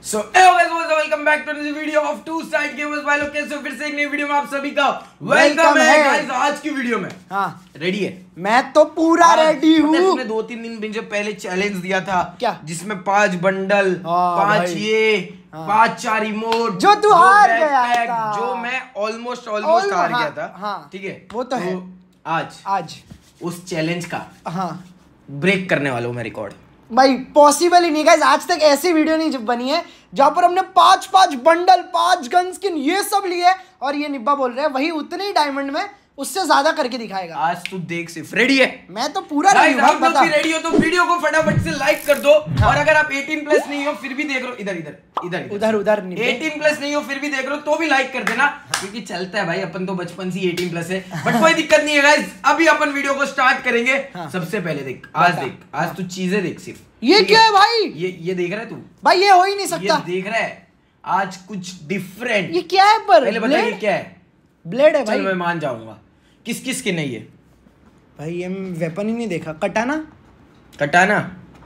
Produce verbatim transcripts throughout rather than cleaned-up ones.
So hello guys, welcome back to the video of Two Side Gamers भाई लोग कैसे हो? फिर से एक नई वीडियो में आप सभी का वेलकम है गाइस। आज की वीडियो में हाँ रेडी है, मैं तो पूरा रेडी हूँ। तुमने दो तीन दिन दिन पहले चैलेंज दिया था क्या, जिसमें पांच बंडल, पांच ये पांच चार रिमोट, जो तू हार गया था, जो मैं ऑलमोस्ट ऑलमोस्ट हार गया था। ठीक है, वो तो है। आज आज उस चैलेंज का हाँ ब्रेक करने वाला हूँ मैं रिकॉर्ड। भाई पॉसिबल ही नहीं गाइस, आज तक ऐसी वीडियो नहीं बनी है जहां पर हमने पांच पांच बंडल, पांच गन स्किन ये सब लिए और ये निब्बा बोल रहे हैं वही उतने ही डायमंड में उससे ज्यादा करके दिखाएगा। आज तू देख सिर्फ रेडी है, मैं तो पूरा रेडी हूं। आप लोग भी रेडी हो तो वीडियो को फटाफट से लाइक कर दो। हाँ। और अगर आप अठारह प्लस नहीं हो फिर भी देख रहे हो, इधर इधर इधर उधर उधर अठारह प्लस नहीं हो फिर भी देख रहे हो तो भी लाइक कर देना, क्योंकि चलता है भाई, अपन तो बचपन से अठारह प्लस है। बट कोई दिक्कत नहीं है गाइस, अभी अपन वीडियो को स्टार्ट करेंगे। हाँ। सबसे पहले देख, आज देख, आज तू चीजें देख सिर्फ। ये क्या है भाई? ये ये देख रहा है तू भाई? ये हो ही नहीं सकता। ये देख रहा है आज कुछ डिफरेंट। ये क्या है? पर पहले बता ये क्या है? ब्लेड है भाई। चल मैं मान जाऊंगा। किस किस की नहीं है भाई? ये वेपन ही नहीं देखा। कटाना कटाना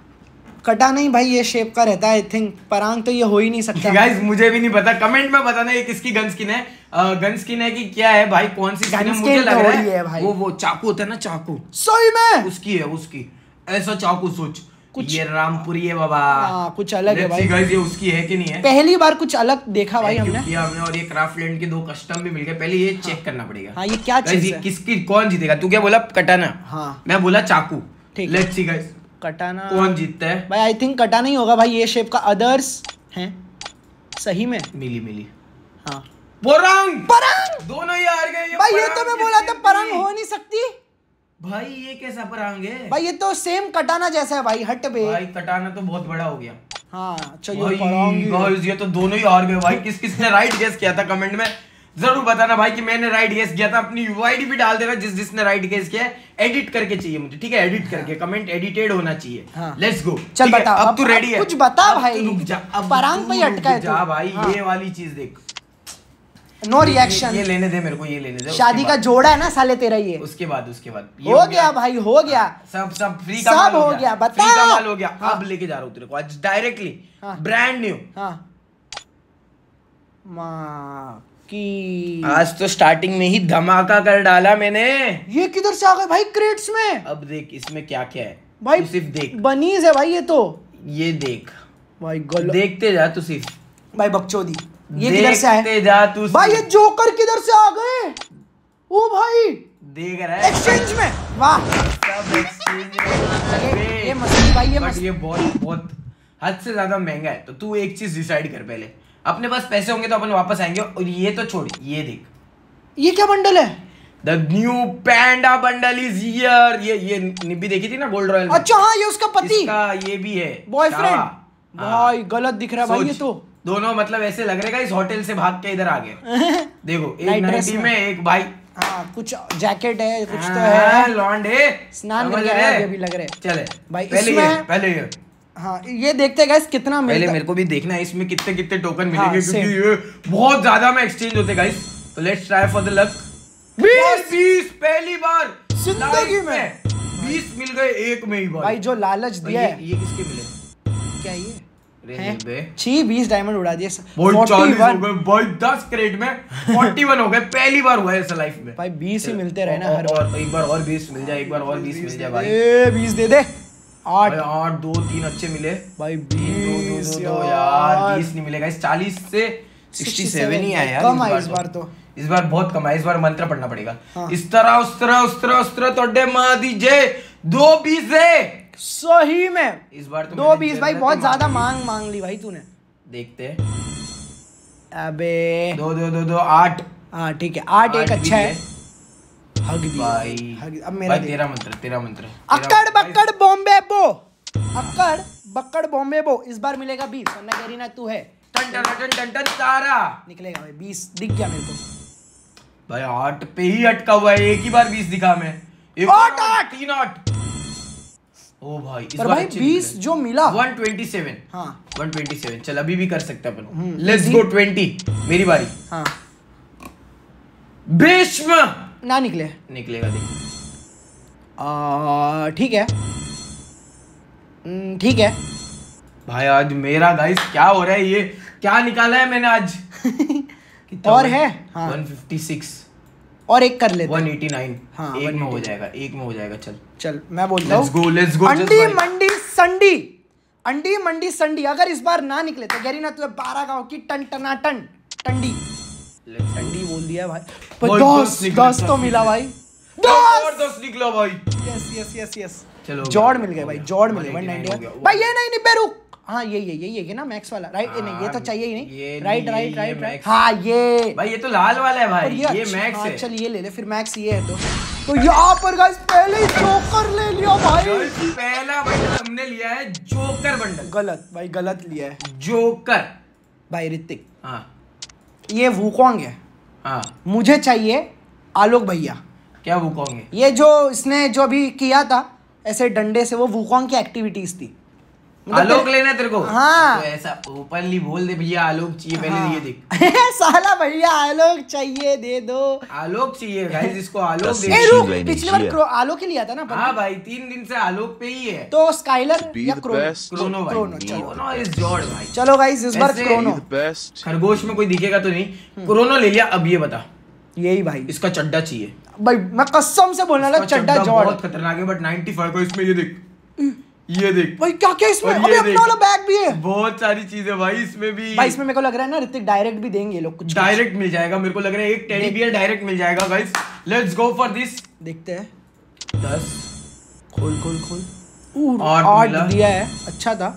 कटाना ही भाई, ये शेप का रहता है आई थिंक। परांग तो ये हो ही नहीं सकता। गाइस मुझे भी नहीं पता, कमेंट में बताना ये किसकी गन स्किन है। गन स्किन है कि क्या है भाई, कौन सी स्किन है? मुझे लग रहा है, है भाई। वो वो चाकू होता है ना, चाकू सही में उसकी है, उसकी ऐसा चाकू सोच कुछ ये रामपुरी है बाबा। आ, कुछ अलग है भाई। गाइस ये उसकी है कि नहीं है? पहली बार कुछ अलग देखा भाई हमने किया हमने। और ये क्राफ्टलैंड के दो कस्टम भी मिल गए। पहले ये चेक करना पड़ेगा। हाँ, ये क्या चीज है? किसकी कौन जीतेगा? तू क्या बोला? कटाना। हाँ मैं बोला चाकू। ठीक, लेट्स सी गाइस कटाना कौन जीतता है भाई। आई थिंक कटाना ही होगा भाई, ये शेप का। अदर्स हैं सही में? मिली मिली हाँ परंग परंग दोनों ही हार गए भाई। ये तो मैं बोला था परंग हो नहीं सकती भाई। ये कैसा परंग है भाई? ये तो सेम कटाना जैसा है भाई। हट बे भाई, कटाना तो बहुत बड़ा हो गया। हाँ चलिए परंग। गाइस ये तो दोनों ही हार गए भाई। किस किसने राइट गेस किया था कमेंट में जरूर बताना भाई कि मैंने राइट गेस किया था। अपनी यूआईडी भी डाल देना जिस जिसने राइट गेस किया है। एडिट करके चाहिए मुझे, ठीक है? एडिट करके कमेंट एडिटेड होना चाहिए। हाँ। Let's go. चल बता, अब तू रेडी है? कुछ बता भाई। रुक जा, अब परंग पे अटका है जा भाई। ये वाली चीज देख, नो रिएक्शन। ये लेने दे मेरे को, ये लेने दे। शादी का जोड़ा है ना साले तेरा ये। उसके बाद उसके बाद हो गया भाई, हो गया सब सब फ्री का माल हो गया। बता, फ्री का माल हो गया। अब लेके जा रहा हूँ तेरे को आज डायरेक्टली ब्रांड न्यू। हाँ माँ की आज तो स्टार्टिंग में ही धमाका कर डाला मैंने। ये किधर से आ गए भाई क्रेट्स में? अब देख इसमें क्या क्या है भाई। तू सिर्फ देख, बनीज है भाई ये तो। ये देख भाई गल... देखते जा तू सिर्फ भाई। बकचोदी ये किधर से आए? जा तू भाई। ये जोकर किधर से आ गए? ओ भाई देख रहा है एक्सचेंज में। वाह सब एक्सचेंज में। ये, ये मस्ती भाई, ये मस्ती। ये बहुत बहुत हद से ज्यादा महंगा है। तो तू एक चीज डिसाइड कर पहले। अपने पास पैसे होंगे तो अपन वापस आएंगे। और ये तो छोड़, ये देख ये क्या बंडल है? The new panda bundle is here. ये ये निब्बी देखी थी ना गोल्ड रॉयल में? अच्छा हाँ, ये उसका पति। इसका ये भी है बॉयफ्रेंड। भाई गलत दिख रहा है भाई ये तो। दोनों मतलब ऐसे लग रहा है इस होटल से भाग के इधर आ गए। देखो एक नाइटी में एक भाई। हाँ कुछ जैकेट है, कुछ तो है। लॉन्डे स्नान करके आया ये भी लग रहा है। चले भाई पहले इसमें ये पहले ये हाँ ये देखते गाइस कितना मिलता। पहले मेरे को भी देखना है इसमें कितने कितने टोकन मिलेंगे, क्योंकि ये बहुत ज्यादा में एक्सचेंज होते गाइस। तो let's try for the luck. बीस बीस पहली बार जिंदगी में बीस मिल गए एक में ही भाई। भाई जो लालच दिया है। ये किसके मिले? क्या ये है? छी बीस डायमंड उड़ा दिए चालीस हो गए भाई। दस क्रेट में इकतालीस हो गए। पहली बार हुआ है ऐसा लाइफ में। भाई बीस ही मिलते रहे ना हर बार। एक बार और बीस मिल जाए, एक बार और बीस मिल जाए भाई। ए बीस दे दे। आठ आठ दो तीन अच्छे मिले भाई। बीस दो, दो, दो, यार बीस नहीं मिलेगा। इस चालीस से सड़सठ ही आया यार। कम है इस बार तो। इस बार बहुत कम है। इस बार मंत्र पढ़ना पड़ेगा। हाँ। इस तरह उस तरह उस तरह उस तरह तोड़े मार दीजिए। दो बीस है सही में। इस बार तो दो बीस भाई बहुत ज्यादा मांग मांग ली भाई तूने। देखते हैं। अबे दो दो दो दो आठ। हाँ ठीक है, आठ एक अच्छा है। हग दी भाई। हग, अब मेरा भाई तेरा मंत्र, तेरा मंत्र। अक्कड़ बक्कड़ बॉम्बे बो। अक्कड़ बक्कड़ बॉम्बे बो। इस बार मिलेगा बीस, वरना गरीना तू है। टन टन टन टन टन तारा निकलेगा भाई। बीस दिख गया मेरे को भाई। आठ पे ही अटका हुआ है। एक ही बार बीस दिखा मैं। आठ आठ तीन आठ। ओ भाई इस पर भाई बीस जो मिला एक सौ सत्ताईस। हाँ एक सौ सत्ताईस। चल अभी भी कर सकते अपन। लेट्स गो बीस। मेरी बारी। हाँ भीष्म ना निकले। निकलेगा देख। ठीक है ठीक है भाई आज मेरा गाइस क्या हो रहा है, ये क्या निकाला है मैंने आज और है हाँ। वन फिफ्टी सिक्स और एक कर लेते वन एटी नाइन। हाँ, एक में हो जाएगा, एक में हो जाएगा। चल चल मैं बोलता हूँ लेट्स गो लेट्स गो। अंडी मंडी संडी, अंडी मंडी संडी अगर इस बार ना निकले तो गैरी ना तुझे बारह गांव की टन टना टन टंडी टंडी बोल दिया भाई। पर दस दस तो मिला भाई, दस दस निकला भाई। यस यस यस यस चलो जॉर्ड मिल गए भाई, जॉर्ड मिल गए वन नाइंटी भाई। ये नहीं निब्बे रुक, हाँ ये ये ये ये ना मैक्स वाला राइट। नहीं ये तो चाहिए ही नहीं, राइट राइट राइट राइट हाँ ये भाई, ये तो लाल वाला है भाई, ये, ये मैक्स है। चल ये ले ले फिर, मैक्स ये है तो तो यहाँ पर गाइस पहले ही जोकर ले लिया भाई। पहला बंडल हमने लिया है जोकर बंडल। गलत भाई, गलत लिया है जोकर भाई। ऋतिक हाँ ये वुकोंग है हाँ, मुझे चाहिए आलोक भैया। क्या वुकोंग है? ये जो इसने जो भी किया था ऐसे डंडे से, वो वुकोंग की एक्टिविटीज थी। आलोक लेना है तेरे को? हाँ तो ऐसा ओपनली बोल दे भैया आलोक चाहिए पहले। हाँ। ये देख साला भैया आलोक चाहिए दे दो, आलोक चाहिए गाइस, इसको आलोक दे। ए रुक, पिछली बार आलोक ही लिया था ना। हाँ भाई तीन दिन से आलोक पे ही है। तो स्काइलर या Chrono? Chrono Chrono Chrono is जॉर्ड भाई। चलो गाइस इस बार क्रोनो। खरगोश में कोई दिखेगा तो नहीं, क्रोनो ले लिया। अब ये बता, यही भाई इसका चड्डा चाहिए भाई, मैं कसम से बोलने लगा चड्डा जॉर्ड बहुत खतरनाक है। बट नाइंटी फाइव का इसमें ये देख, ये देख भाई क्या क्या इसमें अबे अपना वाला बैग भी है, बहुत सारी चीजें भाई इसमें भी। भाई इसमें मेरे को लग रहा है ना ऋतिक डायरेक्ट भी देंगे लोग, कुछ डायरेक्ट मिल जाएगा मेरे को लग रहा है। एक टेडी बियर डायरेक्ट मिल जाएगा guys. Let's go for this. देखते हैं। दस खोल खोल खोल और आठ दिया है, अच्छा था,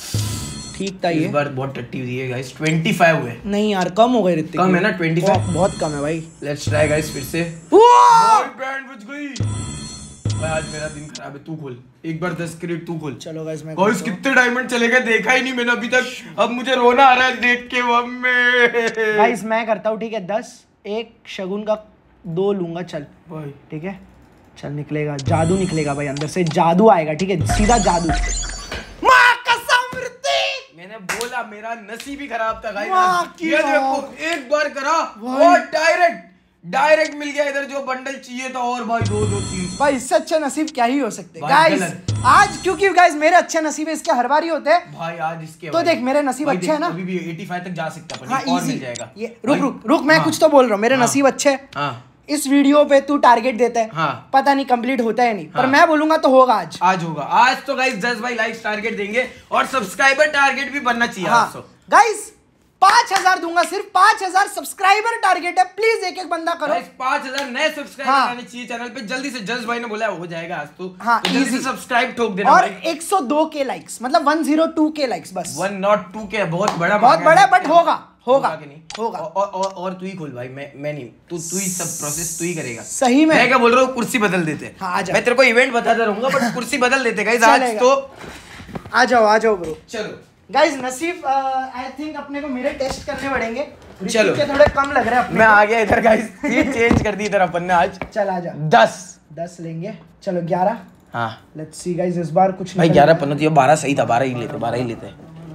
ठीक था। ये इस बार बहुत टट्टी हुई है गाइस। ट्वेंटी फाइव हुए। नहीं यार कम हो गए ऋतिक, कम है ना ट्वेंटी फाइव, बहुत कम है भाई। लेट्स ट्राई गाइस फिर से। बैंड बज गई भाई। आज मेरा दिन खराब है, तू खोल एक बार। दस क्रेट तू खोल। चलो गाइस मैं गाइस कितने डायमंड चले गए देखा ही नहीं मैंने अभी तक। अब मुझे रोना आ रहा है देख के। मम्मी गाइस मैं करता हूँ ठीक है, दस एक शगुन का दो लूंगा। चल भाई ठीक है, चल निकलेगा जादू, निकलेगा भाई अंदर से जादू आएगा। ठीक है सीधा जादू। मां कसम ऋतिक, मैंने बोला मेरा नसीब ही खराब था गाइस। वाह, ये देखो एक बार करा और डायरेक्ट डायरेक्ट मिल गया इधर जो बंडल चाहिए था। और भाई दो दो तीन भाई इससे अच्छा नसीब क्या ही हो सकते गाइस आज, क्योंकि गाइस मेरे अच्छे नसीब है, इसके हर बार ही होते हैं भाई। आज इसके तो देख मेरे नसीब अच्छे हैं ना, अभी भी पचासी तक जा सकता है। हाँ, और मिल जाएगा। ये रुक रुक रुक मैं कुछ तो बोल रहा हूँ, मेरे नसीब अच्छे हैं। हाँ। इस वीडियो पे तू टारगेट देता है, हाँ। पता नहीं कंप्लीट होता है नहीं, हाँ। पर मैं बोलूंगा तो होगा आज। आज होगा। आज तो गाइस दस भाई लाइक्स टारगेट देंगे और सब्सक्राइबर टारगेट भी बनना चाहिए। हाँ। गाइस पांच हजार दूंगा, सिर्फ पांच हजार सब्सक्राइबर टारगेट है, प्लीज एक एक बंदा करो। पांच हजार नए सब्सक्राइबर हाँ। आने चाहिए चैनल पे जल्दी से। जज भाई ने बोला हो जाएगा आज तो। हाँ, तो जल्दी से सब्सक्राइब ठोक देना और भाई। एक सौ दो के लाइक्स, मतलब एक सौ दो के लाइक्स बस। वन नॉट टू के बहुत बड़ा बहुत बड़ा, बट होगा होगा कि नहीं होगा। और और और तू ही खोल भाई, मैं मैं नहीं, तू तू ही सब प्रोसेस तू ही करेगा। सही में मैं क्या बोल रहा हूँ, कुर्सी बदल देते। हाँ, मैं तेरे को इवेंट बताता रहूंगा बट कुर्सी बदल देते गाइस आज तो। आ जाओ आ जाओ ब्रो। चलो गाइस नसीब आई थिंक अपने को मेरे टेस्ट करने पड़ेंगे। चलो के थोड़े कम लग रहे हैं अपने मैं आ गया इधर गाइस। सीट चेंज कर दी इधर अपन ने आज। चल आ जा। दस दस लेंगे। चलो ग्यारह। हाँ लेट्स सी गाइस इस बार कुछ भाई ग्यारह पन्नों थी, बारह सही था। बारह ही लेते, बारह ही लेते।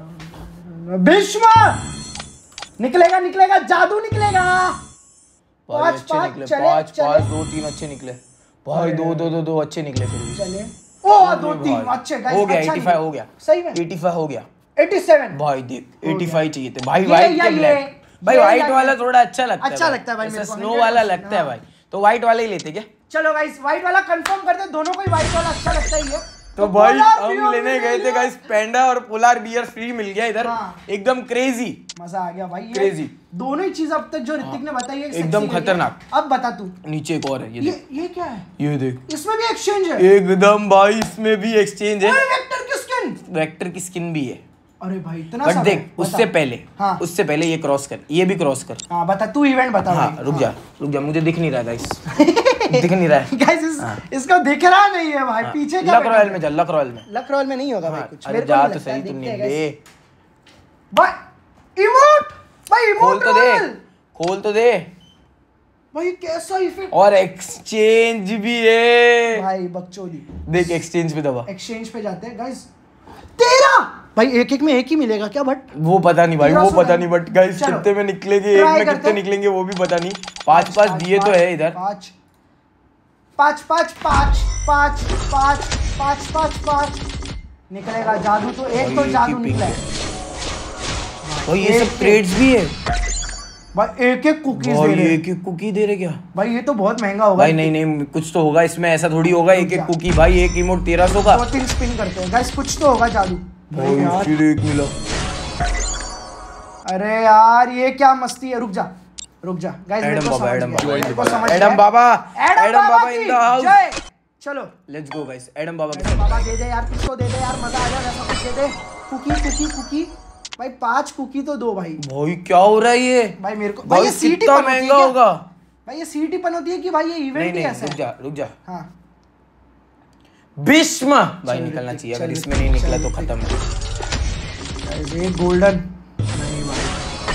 भीष्म निकलेगा निकलेगा जादू निकलेगा। पाँच पाँच निकले, पाँच पाँच दो तीन अच्छे निकले भाई। दो दो दो दो अच्छे निकले फिर भी। चले ओ दो तीन अच्छे गाइस। हो गया पचासी हो गया सही में पचासी हो गया। सत्तासी भाई देख पचासी चाहिए थे भाई। व्हाइट के ब्लैक भाई, व्हाइट वाला थोड़ा अच्छा लगता है। अच्छा लगता है भाई मेरे को, स्नो वाला लगता है भाई, तो व्हाइट वाला ही लेते क्या। चलो गाइस व्हाइट वाला कंफर्म करते हैं, दोनों को ही व्हाइट वाला अच्छा लगता ही है। तो भाई हम लेने गए थे गाइस पैंडा और पोलार बियर फ्री मिल गया इधर। हाँ। एकदम क्रेजी मजा आ गया भाई। क्रेजी दोनों ही चीज अब तक जो ऋतिक ने बताई है एकदम खतरनाक। अब बता तू नीचे एक और है, ये ये देख, ये क्या है, ये देख, इसमें भी एक्सचेंज है एकदम भाई। इसमें भी एक्सचेंज है, वेक्टर की स्किन, वेक्टर की स्किन भी है। अरे भाई इतना बट देख उससे पहले हाँ। उससे पहले ये क्रॉस कर, ये भी क्रॉस कर। हाँ बता तू इवेंट बता। हाँ रुक जा रुक जा, मुझे दिख नहीं रहा गाइस। दिख नहीं रहा है गाइस इस, हाँ। इसको दिख रहा नहीं है भाई। हाँ। पीछे क्या लक रॉयल में जा, लक रॉयल में। लक रॉयल में नहीं होगा भाई कुछ। अरे जा तो सही, तुमने ले भाई इमोट, भाई इमोट खोल तो दे, खोल तो दे भाई। कैसा इफेक्ट, और एक्सचेंज भी है भाई बकचोदी। देख एक्सचेंज पे दबा, एक्सचेंज पे जाते हैं गाइस। तेरा भाई एक एक में एक ही मिलेगा क्या, बट वो पता नहीं भाई, वो पता नहीं। बट गाइस कितने में निकलेंगे, एक में कितने निकलेंगे वो भी पता नहीं। पांच पांच दिए तो है इधर। पांच पांच पांच पांच पांच पांच पांच पांच पांच निकलेगा जादू तो एक तो जादू निकला है भाई। ये सब क्रेड्स भी है भाई, एक एक कुकीज दे रहे, एक एक कुकी दे रहे क्या भाई? ये तो बहुत महंगा होगा भाई। नहीं नहीं कुछ तो होगा इसमें, ऐसा थोड़ी होगा एक एक कुकी भाई। एक इमोट तेरह सौ का, दो तीन स्पिन करते हैं गाइस, कुछ तो होगा जादू भाई यार। फिर एक मिला। अरे यार ये क्या मस्ती है, रुक जा रुक जा गाइस, मेरे को समझ गया, मेरे को समझ गया। Adam Baba, Adam Baba in the house. चलो let's go guys, Adam Baba Adam Baba दे दे यार, किसको दे दे यार, मजा आ जाए, ऐसा कुछ दे दे। कुकी कुकी कुकी भाई, पांच कुकी तो दो भाई। भाई क्या हो रहा है ये भाई? मेरे को भाई ये सीटी कितना महंगा होगा भाई, ये सीटी पन होती है कि भाई ये इवेंट ही ऐसा है? रुक जा रुक जा। हाँ भीष्म भाई निकलना चाहिए, अगर इसमें नहीं निकला तो खत्म है। ये गोल्डन नहीं भाई,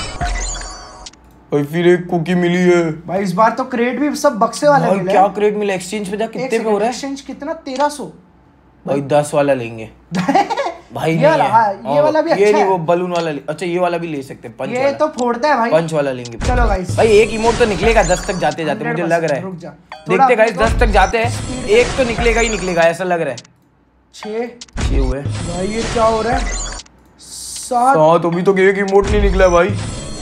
भाई फिर एक कुकी मिली है भाई। इस बार तो क्रेट भी सब बक्से वाले मिले। क्या क्रेट मिला? एक्सचेंज पे जा, कितने पे हो रहा है एक्सचेंज? कितना? तेरह सौ भाई। दस वाला लेंगे भाई। ये वाला, हाँ, ये वाला भी अच्छा है। ये नहीं वो बलून वाला ले, अच्छा ये वाला भी ले सकते हैं, पंच ये वाला। तो फोड़ता है भाई, पंच वाला लेंगे। चलो गाइस भाई एक इमोट तो निकलेगा दस तक जाते जाते, मुझे लग रहा है। रुक जा, देखते गाइस, दस तक जाते हैं, एक तो निकलेगा ही निकलेगा, ऐसा लग रहा है। छह छह हुए भाई, ये क्या हो रहा है? सात सात अभी तो एक इमोट नहीं निकला भाई।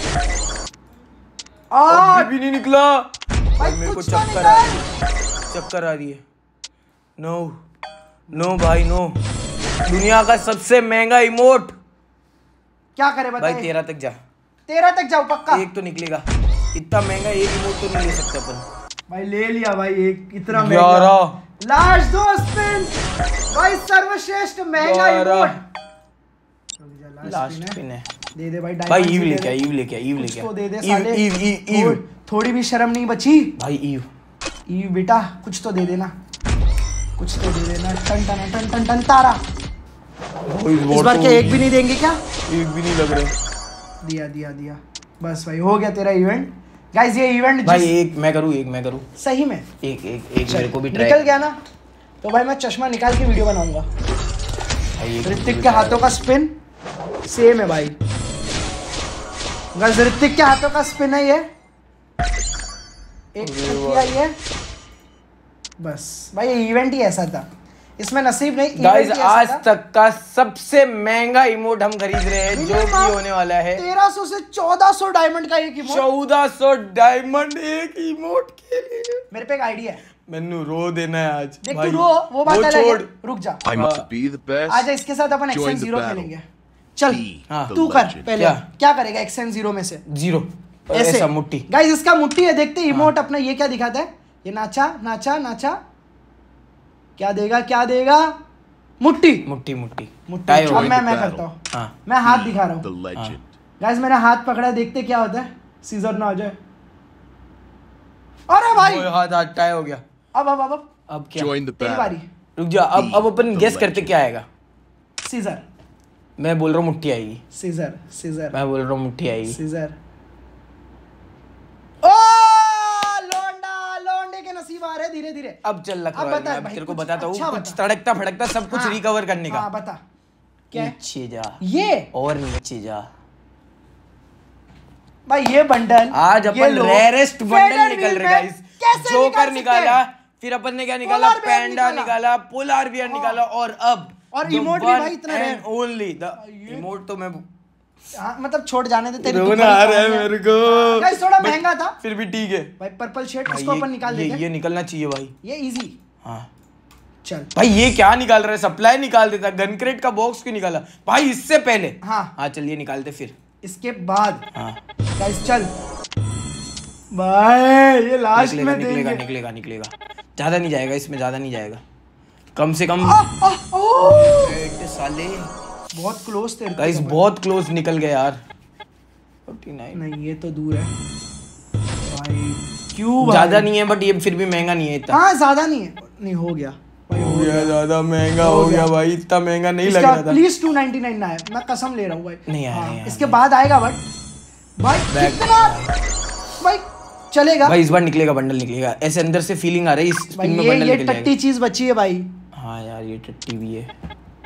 आठ भी नहीं निकला भाई, मेरे को कुछ तो चक्कर आ रही है, चक्कर आ रही है। नो नो भाई नो, दुनिया का सबसे महंगा इमोट। क्या करे बताइए भाई तेरह तक जा, तेरह तक जाओ पक्का। एक तो निकलेगा, इतना महंगा एक इमोट तो नहीं ले सकते अपन। भाई ले लिया भाई, एक इतना ग्यारह लास्ट दो स्पिन भाई, सर्वश्रेष्ठ महंगा इमोट। लास्ट स्पिन है, दे दे भाई। भाई ईव लेके आ, ईव लेके आ, ईव लेके आ। कुछ तो दे दे ईव साले, ईव ईव ईव। थोड़ी भी शर्म नहीं बची भाई ईव ईव बेटा, कुछ तो दे देना, कुछ तो दे देना। टन टन टन टन टन तारा। इस बार क्या एक भी नहीं देंगे क्या? एक भी नहीं लग रहा। दिया दिया दिया, बस भाई हो गया तेरा इवेंट। गाइस ये इवेंट भाई एक मैं करूँ, एक मैं करूँ सही में, एक एक एक मेरे को भी ट्राई निकल गया ना, तो भाई मैं चश्मा निकाल के वीडियो बनाऊंगा। ऋतिक के हाथों का स्पिन सेम है भाई। गाइस ऋतिक के हाथों का स्पिन है ये, एक किया ये, बस भाई ये इवेंट ही ऐसा था, इसमें नसीब नहीं। गाइस आज तक का सबसे महंगा इमोट हम खरीद रहे हैं, जो कि होने वाला है तेरह सौ से चौदह सौ डायमंड का एक इमोट। चौदह सौ डायमंड एक इमोट के लिए। मेरे पे एक आइडिया है, मैंने रो देना है आज। देख तू रो, वो बात अलग है, रुक जा। I must be the best. आजा इसके साथ अपन एक्सएन जीरो खेलेंगे। चल हाँ, तू कर पहले, क्या? क्या करेगा एक्सएन जीरो में से? जीरो ऐसे ऐसा मुट्ठी। गाइस इसका मुट्ठी है, देखते इमोट अपना ये क्या दिखाता है। ये नाचा नाचा नाचा, क्या देगा क्या देगा? मुट्ठी मुट्ठी मुट्ठी मुट्ठी। अब मैं मैं करता हूँ, हाँ। मैं हाथ दिखा रहा The हूँ legend. गाइस। मैंने हाथ पकड़ा, देखते क्या होता है, सीजर ना आ जाए। अरे भाई ओए, हाथ हाथ टाई हो गया। अब अब अब अब अब क्या? Join the तेरी battle. बारी। रुक जा, अब अब अपन The गेस करते legend. क्या आएगा। सीजर मैं बोल रहा हूँ मुट्ठी आएगी, सीजर सीजर मैं बोल रहा हूँ मुट्ठी आएगी। सीजर। ओ लोंडा, लोंडे के नसीब आ रहे धीरे धीरे। अब चल लग अब रहा है, बता मैं अब भाई, तेरे को कुछ बताता हूँ, अच्छा कुछ बता। तड़कता फड़कता सब कुछ हाँ, रिकवर करने का। हाँ बता क्या है? नीचे जा, ये और नीचे जा। भाई ये बंडल आज ये अपन लो, रेयरेस्ट बंडल फेडर निकल व्हील रहे में गाइस। कैसे जोकर निकाल निकाला, सकते फिर अपन ने क्या निकाला, पोलार बेयर पैंडा निकाला। निकाला, पोलार बियर निकाला, और अब और इमोट भी भाई इतना rare। ओनली द इमोट तो मैं हाँ, मतलब छोड़ जाने दे तेरी। रोना आ रहा है मेरे को। गाइस थोड़ा महंगा था, फिर भी ठीक है भाई पर्पल शेड भाई। इसको ये- अपन निकाल ये देते ये निकलना चाहिए भाई। ये इजी। हाँ चल भाई, ये क्या निकाल रहा है? सप्लाई निकाल देता, गन क्रेट का बॉक्स क्यों निकाला भाई इससे पहले? हाँ हाँ चलिए निकालते फिर इसके बाद। हाँ गाइस चल भाई, ये लास्ट निकलेगा में निकलेगा देंगे। निकलेगा निकलेगा, ज्यादा नहीं जाएगा इसमें, ज्यादा नहीं जाएगा, कम से कम। आह, ओह, एट साले बहुत क्लोज थे गाइस, बहुत क्लोज निकल गए यार। उनचास नहीं ये तो दूर है भाई, क्यों भाई? ज्यादा नहीं है, बट ये फिर भी महंगा नहीं है इतना। हाँ ज्यादा नहीं है, नहीं हो गया भाई, हो गया, ज्यादा महंगा हो गया भाई, इतना महंगा नहीं लग इसका रहा था। प्लीज टू नाइंटी नाइन ना है, मैं कसम ले रहा हूँ भाई। नहीं आया, हाँ, नहीं आया, इसके बाद आएगा बट भाई Back- कितना भाई चलेगा भाई इस बार निकलेगा, बंडल निकलेगा, ऐसे अंदर से फीलिंग आ रही है इस भाई। स्पिन में ये बंडल ये निकल टट्टी जाएगा। चीज बची है भाई। हाँ यार ये टट्टी भी है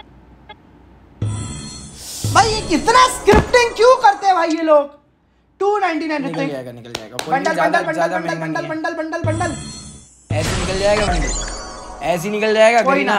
भाई ये कितना स्क्रिप्टिंग क्यों करते हैं भाई ये लोग? टू नाइंटी नाइन निकल जाएगा निकल जाएगा, कोई नहीं, बंडल ज्यादा बंडल ज्यादा बंडल महंगा बंडल नहीं है। बंडल बंडल बंडल ऐसे निकल जाएगा बंडल, ऐसे निकल जाएगा कोई करीना। ना,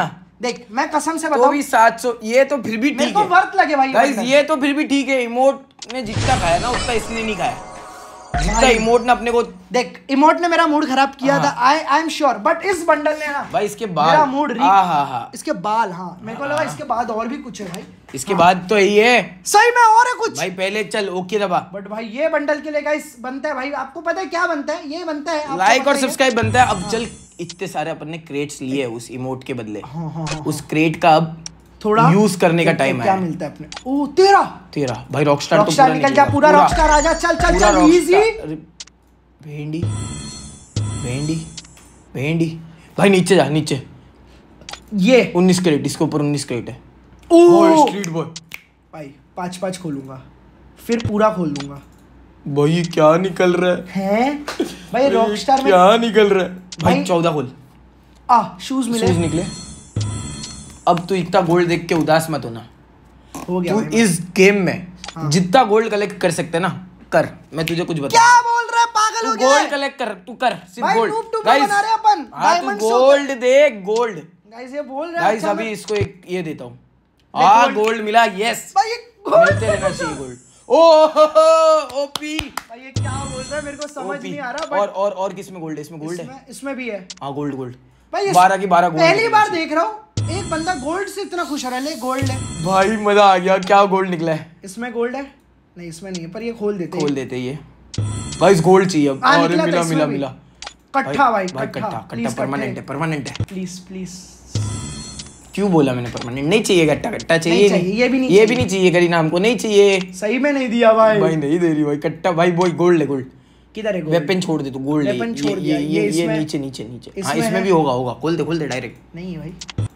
देख मैं कसम से बताऊं तो भी सात सौ, ये तो फिर भी ठीक है, मेरे को वर्थ लगे भाई गाइस, ये तो फिर भी ठीक है। इमोट ने जितना खाया ना उतना इसने नहीं खाया, जितना इमोट ने अपने को। देख इमोट ने मेरा मूड खराब किया था, I I am sure, but इस बंडल ने ना भाई इसके बाद मेरा मूड हाँ हाँ हाँ इसके बाल, हाँ मेरे को लगा इसके बाद और भी कुछ है भाई, इसके बाद तो यही है सही में और है कुछ भाई। पहले चल ओके दबा, बट भाई ये बंडल के लिए गाइस बनता है भाई, आपको पता है क्या बनता है, ये बनता है लाइक और सब्सक्राइब बनता है। अब चल इतने सारे अपन ने क्रेट्स लिए उस इमोट के बदले, हाँ हाँ हाँ उस क्रेट का अब थोड़ा यूज करने का टाइम है। क्या मिलता है अपने? ओ तेरा तेरा भाई रॉकस्टार तो रॉकस्टार निकल जा, पूरा रॉकस्टार आ जा, चल चल चल इजी। भेंडी भेंडी भेंडी भाई नीचे जा, नीचे ये उन्नीस क्रेट, इसके ऊपर उन्नीस क्रेट है। ओ स्ट्रीट बॉय भाई पांच पांच खोलूंगा, फिर पूरा खोल दूंगा। भाई क्या निकल रहा है हैं भाई रॉकस्टार में क्या निकल रहा है भाई? भाई चौदह खोल, आ शूज मिले, शूज निकले। अब तू इतना गोल्ड देख के उदास मत होना, हो गया तू भाई। इस गेम में हाँ। जितना गोल्ड कलेक्ट कर सकते ना कर। मैं तुझे कुछ बता, क्या बोल रहा है, पागल हो तू गया गोल्ड है? कलेक्ट कर, तू कर सिर्फ भाई गोल्ड। noob tube में बना रहे हैं अपन, हाँ तू diamond से गोल्ड दे, गोल्ड गाइस ये बोल रहा है गाइस। अच्छा अभी मैं- इसको एक ये देता हूँ, ले हाँ gold। गोल्ड मिला, यस भाई ये गोल्ड मिलते रहना चाहिए गोल्ड। ओ ओपी भाई ये क्या बोल रहा है, मेरे को समझ नहीं आ रहा। और बट और और किसमें गोल्ड है? इसमें गोल्ड है, इसमें इसमें भी है हाँ गोल्ड गोल्ड भाई। ये बारह की बारह गोल्ड। पहली बार देख रहा हूँ एक बंदा गोल्ड से इतना खुश रहा है। गोल्ड है भाई मजा आ गया, क्या गोल्ड निकला है? इसमें गोल्ड है नहीं, इसमें नहीं है, पर ये खोल देते हैं। खोल देते ये भाई, गोल्ड चाहिए अब। हाँ, अरे निकला मिला था इसमें मिला भी। मिला कट्ठा भाई भाई कट्ठा कट्टा प्लीज, कट्टा परमानेंट है, परमानेंट है। Please please. क्यों बोला मैंने परमानेंट? नहीं चाहिए कट्टा, कट्टा चाहिए नहीं चाहिए, ये भी नहीं ये चाहिए। भी नहीं चाहिए करीना, हमको नहीं चाहिए। सही में नहीं दिया भाई। भाई नहीं दे रही भाई कट्टा भाई, वो गोल्ड है गोल्ड। किधर है गोल्ड? वेपन छोड़ दे तू, गोल्ड है वेपन ये, छोड़ दिया, ये ये ये ये इसमें- नीचे नीचे नीचे। हाँ इसमें इसमें है। भी होगा होगा, खोल दे खोल दे डायरेक्ट। नहीं है भाई।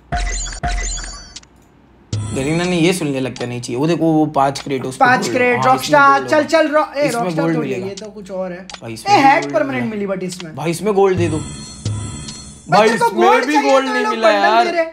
गरीना ने ये सुनने लगता नहीं चाहिए। वो देखो वो पांच क्रेट उसको पांच gold- क्रेट हाँ, रॉकस्टार, इसमें चल gold चल रो, ए इसमें रॉकस्टार gold तो मिलेगा। ये तो कुछ और है। भाई ए इसमें भी हैट gold परमानेंट मिला। मिली, बट इसमें भाई इसमें गोल्ड दे दो भाई, तेरे को इसमें gold भी चाहिए गोल्ड तो ये नहीं लोग मिला bundle यार। दे रहे।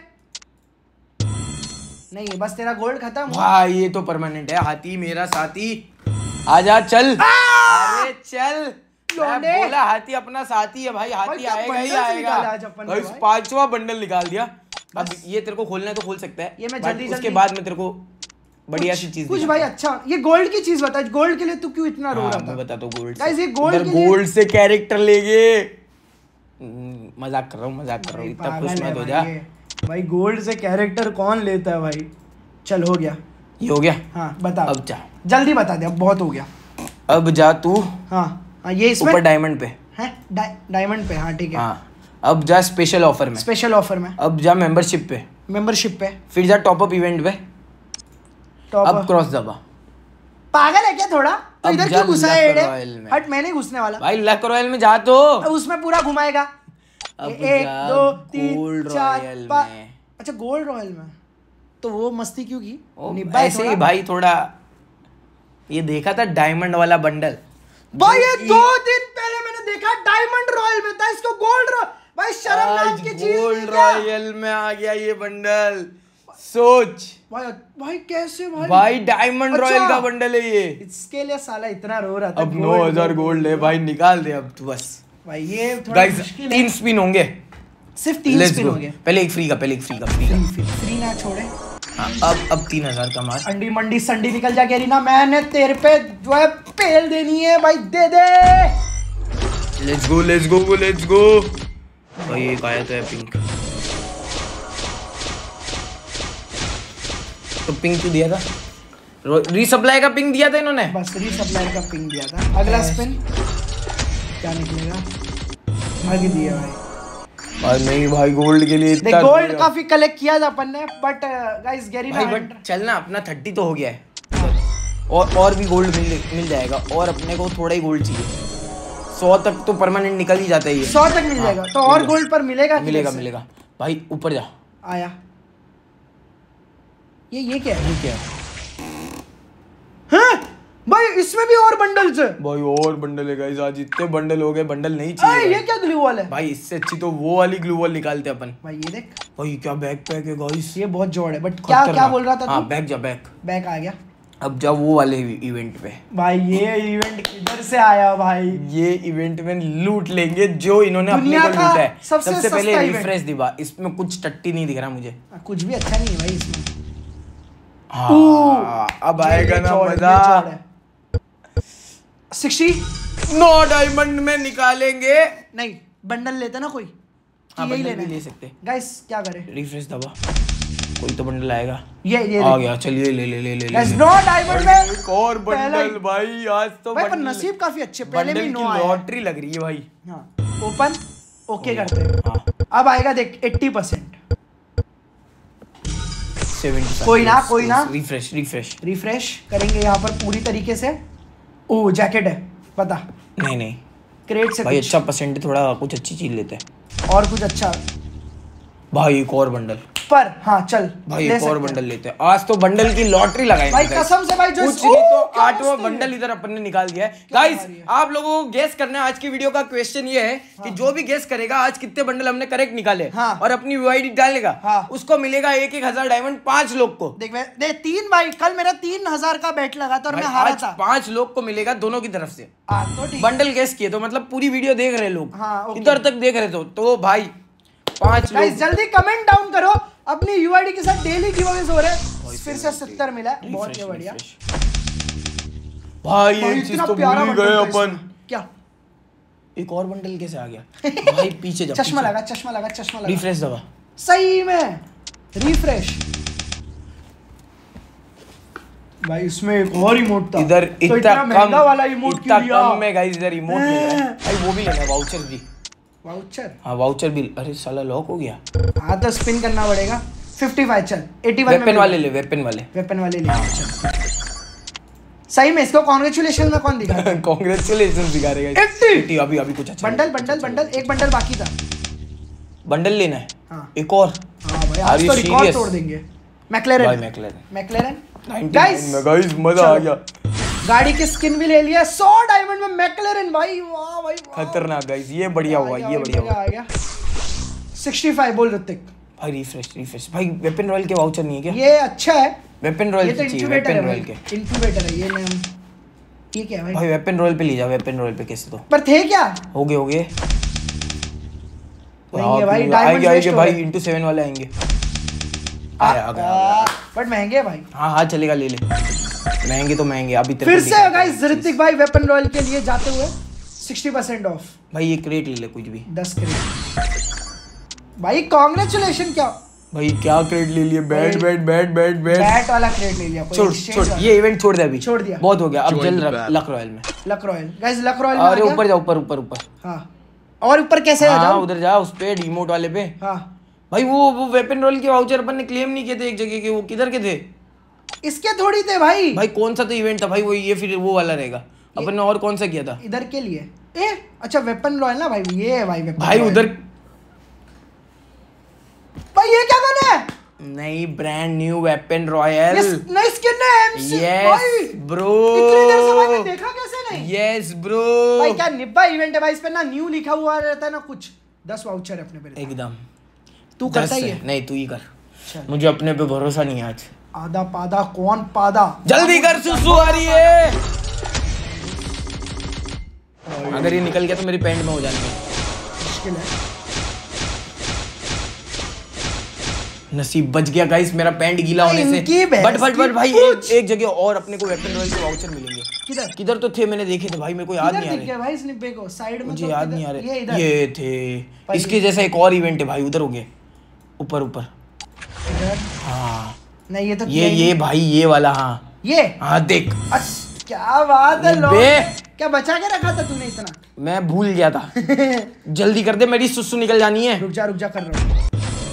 नहीं बस तेरा गोल्ड खत्म हुआ। भाई ये तो परमानेंट है। हाथी मेरा साथी, आजा चल। अरे चल, मैं लौंडे। बोला हाथी अपना साथी है भाई, हाथी क्या आएगा ही bundles निकाला आएगा। आज अपन ने भाई भाई? पांचवा बंडल निकाल दिया। अब ये तेरे को खोलना है तो खोल सकता है, ये मैं but जल्दी- उसके जल्दी- बाद में तेरे को बढ़िया सी चीज कुछ दिखाता भाई हूं। अच्छा, ये गोल्ड की चीज बता, गोल्ड के लिए तू क्यों इतना रो हाँ, रहा मैं था? बताता हूँ गोल्ड Guys, ये gold के लिए- गोल्ड से कैरेक्टर लेंगे। हम्म, मजाक कर रहा हूँ मजाक कर रहा हूँ, इतना पागल खुश है मत हो भाई जा। ये। भाई गोल्ड से कैरेक्टर कौन लेता है भाई? चल हो गया। ये हो गया, हाँ बता, अब जा, जल्दी बता दे, अब बहुत हो गया। अब जा तू हाँ हाँ ये इसमें ऊपर डायमंड पे। है डायमंड पे, हाँ ठीक है। हाँ अब जा स्पेशल ऑफर में, स्पेशल ऑफर में, अब जा मेंबरशिप पे, मेंबरशिप पे, फिर जा टॉप अप इवेंट पे, टॉप अब अप। क्रॉस दबा। पागल है क्या थोड़ा? तो अब इधर जा क्यों घुसा है लक एड़े? रॉयल में। हट, मैं नहीं घुसने वाला भाई लक रॉयल में जा तो। उसमें पूरा घुमाएगा। अब एक जा दो तीन गोल्ड चार रॉयल पाँच। में। अच्छा गोल्ड रॉयल में तो वो मस्ती क्यों की? ओ, निब्बा है ऐसे ही थोड़ा। भाई थोड़ा ये देखा था डायमंड वाला बंडल। भाई ये जो दो दिन पहले मैंने देखा डायमंड रॉयल में था, इसको गोल्ड रॉयल। भाई शर्म नाम आज की चीज गोल्ड नहीं क्या? रॉयल में आ गया ये बंडल। सोच भाई भाई कैसे भाई? भाई डायमंड अच्छा। रॉयल का बंडल है ये। इसके लिए साला इतना रो रहा था। अब नौ हजार गोल्ड है भाई, निकाल दे अब तू बस। भाई ये थोड़ा गाइस मुश्किल है। तीन स्पिन होंगे, सिर्फ तीन लेट्स स्पिन गो। हो गए। पहले एक फ्री का, पहले एक फ्री का, फ्री का। फ्री फ्री ना छोड़े। हाँ, अब अब तीन हजार का मार। अंडी मंडी संडी निकल जा गया ना, मैंने तेरे पे जो है पेल देनी है भाई, दे दे। Let's go let's go let's go. भाई एक आया तो है पिंक, तो पिंक तो दिया था, रीसप्लाई का पिंक दिया था इन्होंने। बस रीसप्लाई का पिंग दिया था। अगला स्पिन क्या निकलेगा? भाग दिया भाई। भाई नहीं भाई गोल्ड के लिए देख इतना गोल्ड काफी कलेक्ट किया था अपन ने, बट गाइस गैरी भाई, बट चल ना अपना थर्टी तो हो गया है, और और भी गोल्ड मिल मिल जाएगा, और अपने को थोड़ा ही गोल्ड चाहिए। सौ तक तो परमानेंट निकल ही जाता है ये। सौ तक मिल जाएगा तो और गोल्ड पर मिलेगा किधर मिलेगा से? मिलेगा भाई, ऊपर जा। आया ये ये क्या है? ये क्या हाँ? भाई इसमें भी और बंडल्स है भाई, और बंडल है गाइस। आज इतने बंडल हो गए, बंडल नहीं अरे चाहिए ये भाई। क्या ग्लू वॉल है? भाई इससे अच्छी तो वो वाली ग्लू वॉल निकालते अपन। भाई ये देख, भाई क्या बैक पैक है गाइस, ये बहुत जोड़ है, बट क्या क्या बोल रहा था हाँ तू? बैक जा बैक। बैक आ गया। अब जब वो वाले इवेंट पे भाई, ये इवेंट किधर से आया भाई? ये इवेंट में लूट लेंगे जो इन्होंने अपने को लूटा है। सबसे, सबसे पहले रिफ्रेश दिवा, इसमें कुछ टट्टी नहीं दिख रहा मुझे, कुछ भी अच्छा नहीं है भाई इसमें। हाँ, अब आएगा ना मजा। सिक्सटी नो डायमंड में निकालेंगे। नहीं, बंडल लेते ना कोई, हाँ, यही लेना ले सकते। गाइस क्या करें? रिफ्रेश दबा, कोई तो बंडल आएगा। ये ये आ गया, चलिए ले ले ले ले गाइस, नो डायमंड में एक और बंडल भाई। आज तो भाई पर नसीब काफी अच्छे, पहले भी नो आया। लॉटरी लग रही है भाई। हाँ, ओपन ओके करते हैं। हाँ। अब आएगा देख अस्सी परसेंट। कोई ना कोई ना, रिफ्रेश रिफ्रेश रिफ्रेश करेंगे यहाँ पर पूरी तरीके से। ओ जैकेट है, पता नहीं नहीं, क्रेट से भाई अच्छा परसेंट, थोड़ा कुछ अच्छी चीज लेते हैं और कुछ अच्छा भाई। एक और बंडल पर, हाँ चल भाई, एक और बंडल लेते हैं। आज तो बंडल की लॉटरी लगाएंगे भाई, कसम से भाई। जो कुछ नहीं तो आठवां बंडल इधर अपन ने निकाल दिया है। गाइस, आप लोगों को गेस करना है। आज की वीडियो का क्वेश्चन ये है कि जो भी गेस करेगा आज कितने बंडल हमने करेक्ट निकाले और अपनी यूआईडी डालेगा, उसको मिलेगा एक एक हजार डायमंड, पांच लोग को। देख दे तीन भाई, कल मेरा तीन हजार का बैट लगा था और मैं हारा था। पांच लोग को मिलेगा दोनों की तरफ से। तो बंडल गेस किए तो मतलब पूरी वीडियो देख रहे लोग, इधर तक देख रहे तो तो भाई पांच लोग। जल्दी कमेंट डाउन करो। अपनी यूआईडी के साथ डेली गिवअवेज हो रहे हैं। फिर से सत्तर मिला, बहुत ही बढ़िया भाई। ये चीज तो भूल ही गए अपन। क्या एक और बंडल कैसे आ गया भाई? पीछे जा, चश्मा लगा चश्मा लगा चश्मा लगा। रिफ्रेश दबा, सही में रिफ्रेश भाई। इसमें एक और इमोट था इधर, तो इतना महंगा वाला इमोट क्यों दिया? कम में गाइस इधर इमोट मिल रहा है भाई। वो भी लेना, वाउचर भी। वाउचर, हाँ वाउचर भी। अरे साला लॉक हो गया। हाँ तो स्पिन करना पड़ेगा। पचपन चल, इक्यासी वेपन वाले ले, वेपन वाले वेपन वाले ले। सही में इसको कांग्रेचुलेशन में कौन दिखा? कांग्रेचुलेशन दिखा रहे गाइस। अस्सी अभी अभी कुछ अच्छा बंडल बंडल बंडल, एक बंडल बाकी था। बंडल लेना है। हाँ। एक और। हाँ भाई, आज तो रिकॉर्ड तोड़ देंगे। मैक्लेरन भाई, मैक्लेरन मैक्लेरन गाइस, गाइस मजा आ गया। गाड़ी की स्किन भी ले लिया। सौ डायमंड में मैक्लेरन भाई, वाह भाई वाह। खतरनाक गाइस, ये बढ़िया हुआ, ये बढ़िया हुआ। आ गया पैंसठ बोल ऋतिक भाई। रिफ्रेश रिफ्रेश भाई। वेपन रॉयल के वाउचर नहीं है क्या? ये अच्छा है। वेपन रॉयल ये तो इंक्यूबेटर है, इंक्यूबेटर है ये। मैं ये क्या है भाई? भाई वेपन रॉयल पे ले जा, वेपन रॉयल पे कैसे तो। पर थे क्या? हो गए हो गए नहीं है भाई, डायमंड आएंगे भाई। इंटू सेवन वाले आएंगे। बट महंगे भाई। हाँ हाँ चलेगा, ले ले। महंगे तो महंगे अभी। फिर से गाइस ऋतिक भाई वेपन रॉयल के लिए जाते हुए साठ परसेंट ऑफ। भाई ये क्रेट ले ले, कुछ भी। दस क्रेट भाई। कांग्रेचुलेशन। क्या भाई क्या क्रेट ले लिए? Bat bat bat bat bat bat वाला क्रेट ले लिया। छोड़ छोड़, ये इवेंट छोड़ दे अभी। छोड़ दिया, बहुत हो गया। अब चल लक रॉयल में। Luck royale guys, luck royale में। अरे ऊपर जा, ऊपर ऊपर ऊपर। हाँ, और ऊपर कैसे आ जाऊं? उधर जा, उस पे डिमोट वाले पे। हाँ भाई वो वो वेपन रोल के वाउचर अपन ने क्लेम नहीं किए थे एक जगह के, वो किधर के थे? इसके थोड़ी थे भाई। भाई कौन सा तो इवेंट था भाई वो? ये फिर वो वाला रहेगा। अपन ने और कौन सा किया था इधर के लिए? ए अच्छा वेपन रॉयल ना भाई, ये है भाई वेपन भाई उधर। भाई ये क्या करना है? नहीं, ब्रांड न्यू वेपन रॉयल। नई स्किन है एमसी। Yes bro. इतनी देर से मैंने देखा कैसे नहीं? Yes bro. भाई क्या निब्बा इवेंट है भाई, इस पे ना न्यू लिखा हुआ रहता है ना कुछ। दस वाउचर है अपने पे एकदम। तू करता ही है? नहीं तू ही कर, मुझे अपने पे भरोसा नहीं है आज। आधा पादा कौन पादा? जल्दी कर, सुसु आ रही है। अगर ये निकल गया तो मेरी पैंट में हो जाएंगे। मुश्किल है। नसीब बच गया गाइस मेरा पैंट गीला होने से। बट बट बट भाई एक, एक जगह और अपने को वेपन रॉयल के वाउचर मिलेंगे। किधर किधर तो थे, मैंने देखे थे भाई, मेरे को याद नहीं आ रहे भाई। स्निपे को साइड में मुझे तो याद नहीं आ रहे। ये, ये थे इसके जैसा एक और इवेंट है भाई, उधर हो गए ऊपर ऊपर। हाँ नहीं ये तो ये ये भाई ये वाला। हाँ ये हाँ देख। क्या बात है, लोग क्या बचा के रखा था तूने इतना? मैं भूल गया था। जल्दी कर दे, मेरी सुसु निकल जानी है। रुक जा रुक जा कर रहा हूँ।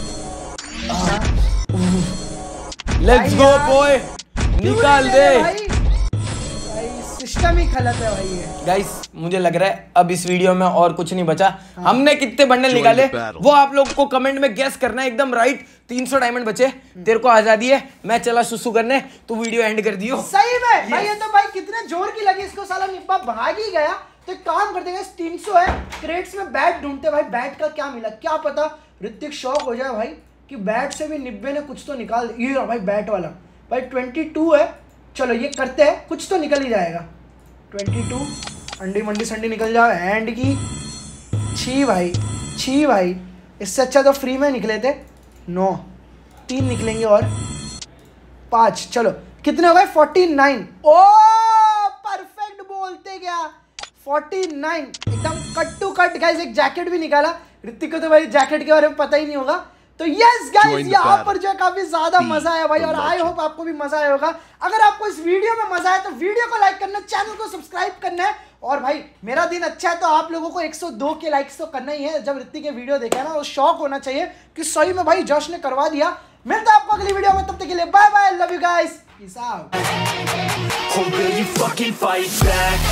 लेट्स गो बॉय, निकाल दे भाई। सिस्टम ही गलत है भाई ये। गाइस मुझे लग रहा है अब इस वीडियो में और कुछ नहीं बचा। हाँ। हमने कितने बंडल निकाले वो आप लोग को कमेंट में गेस करना है, एकदम राइट। तीन सौ डायमंड बचे, तेरे को आजादी है। मैं चला सुसु करने, तू वीडियो एंड कर दियो। सही में भाई ये तो भाई कितने जोर की लगी इसको, साला निब्बा भाग ही गया। तो काम करते हैं, तीन सौ है क्रेट्स में बैट ढूंढते भाई। बैट का क्या मिला क्या पता, ऋतिक शौक हो जाए भाई कि बैट से भी निब्बे ने कुछ तो निकाल। ये भाई बैट वाला भाई बाईस है, चलो ये करते हैं, कुछ तो निकल ही जाएगा। ट्वेंटी टू अंडी मंडी संडी निकल जाओ। एंड की छी भाई, छी भाई, इससे अच्छा तो फ्री में निकले थे। नौ, तीन निकलेंगे और पाँच। चलो कितने हो गए? Forty nine. ओ परफेक्ट बोलते क्या, फोर्टी नाइन एकदम कट टू कट। गाइस एक जैकेट भी निकाला। ऋतिक को तो भाई जैकेट के बारे में पता ही नहीं होगा। तो यस गाइस यहाँ पर जो है काफी ज्यादा मजा आया भाई, और आई होप आपको भी मजा आया होगा। अगर आपको इस वीडियो में मजा आया तो वीडियो को लाइक करना, चैनल को सब्सक्राइब करना है। और भाई मेरा दिन अच्छा है तो आप लोगों को एक सौ दो के लाइक्स तो करना ही है। जब ऋतिक के वीडियो देखा ना, वो शौक होना चाहिए कि सही में भाई जश ने करवा दिया। मिलता है आपको अगली वीडियो में, तब तक के लिए bye bye, love you guys, peace out. Or will you fucking fight back?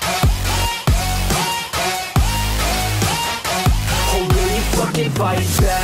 Or will you fucking fight back?